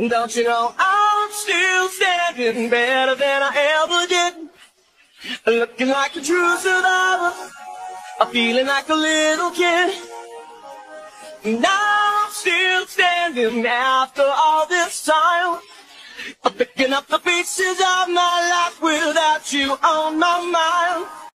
Don't you know I'm still standing better than I ever did? Looking like a true survivor, I'm feeling like a little kid. Now I'm still standing after all this time. I'm picking up the pieces of my life without you on my mind.